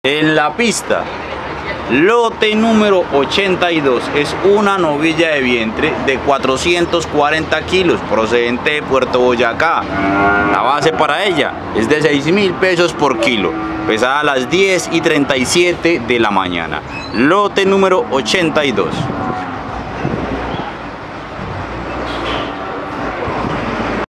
En la pista, lote número 82 es una novilla de vientre de 440 kilos procedente de Puerto Boyacá. La base para ella es de 6.000 pesos por kilo, pesada a las 10:37 de la mañana. Lote número 82.